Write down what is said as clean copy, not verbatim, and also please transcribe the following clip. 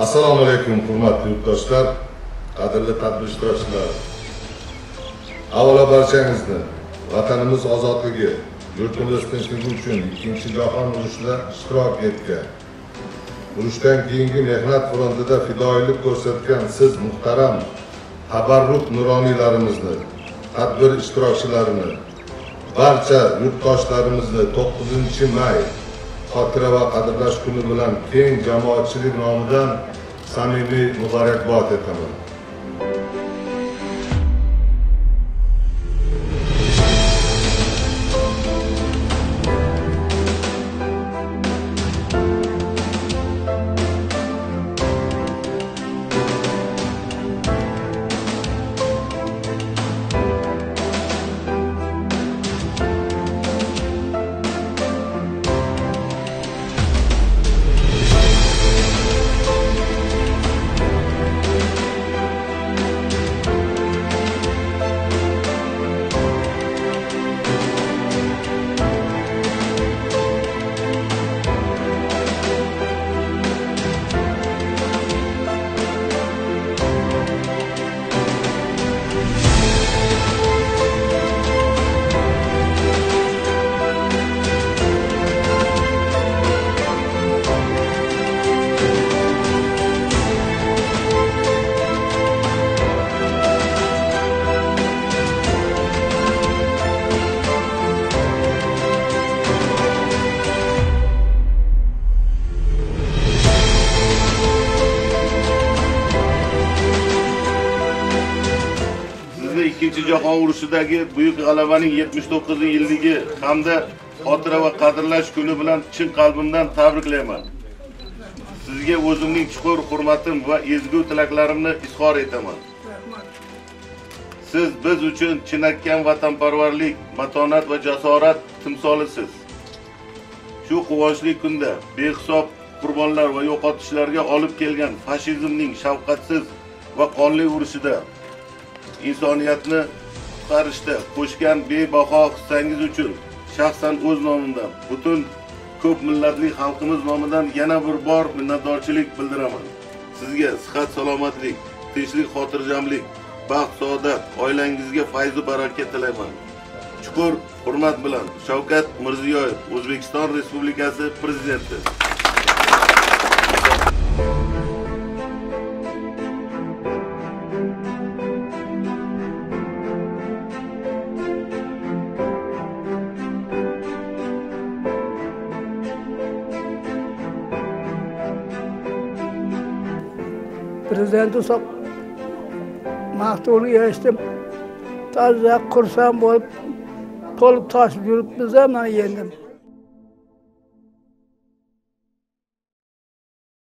Assalomu alaykum hurmatli yurtdoshlar, qadrli tadbir ishtirokchilari. Avvalo barchangizni vatanimiz ozodligi, yurtimiz tinchligi uchun Ikkinchi jahon urushida ishtirok etgan, urushdan keyingi mehnat frontida fidoyilik ko'rsatgan siz muhtaram tabarruk nuroniylarimizni, tadbir ishtirokchilarini, barcha yurtdoshlarimizni 9-may xotira va qadrlash kuni bilan keng jamoatchilik nomidan samimiy muborakbod etaman. Ikkinchi jahon urushidagi buyuk g'alabaning 79-yilligi hamda xotira va qadrlash kuni bilan chin qalbimdan tabriklayman. Sizga o'zimning chuqur hurmatim va ezgu tilaklarimni izhor etaman. Siz biz uchun chinakam vatanparvarlik, matonat va jasorat timsolisiz. Shu quvonchli kunda behisob qurbonlar va yo'qotishlarga olib kelgan fashizmning shafqatsiz va qonli urushida insoniyatni qutqarishda qo'shgan bebaho hissangiz uchun shaxsan o'z nomimdan, butun ko'p millatli xalqimiz nomidan yana bir bor minnatdorchilik bildiraman. Sizga sihat, salomatlik, tinchlik, xotirjamlik, baxt, saodat, oilangizga fayz va baraka tilayman. Chuqur hurmat bilan Shavkat Mirziyoyev, O'zbekiston Respublikasi Prezidenti. Prezidenti maqtovni eshitib, toza xursand bo'lib, to'lib toshib yuribmiz, mana endi.